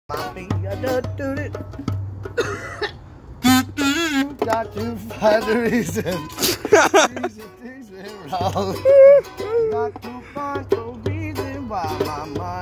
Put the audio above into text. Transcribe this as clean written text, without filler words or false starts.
My feet are do it. Got to find the reason. Reason wrong. Got to find the reason why my mind.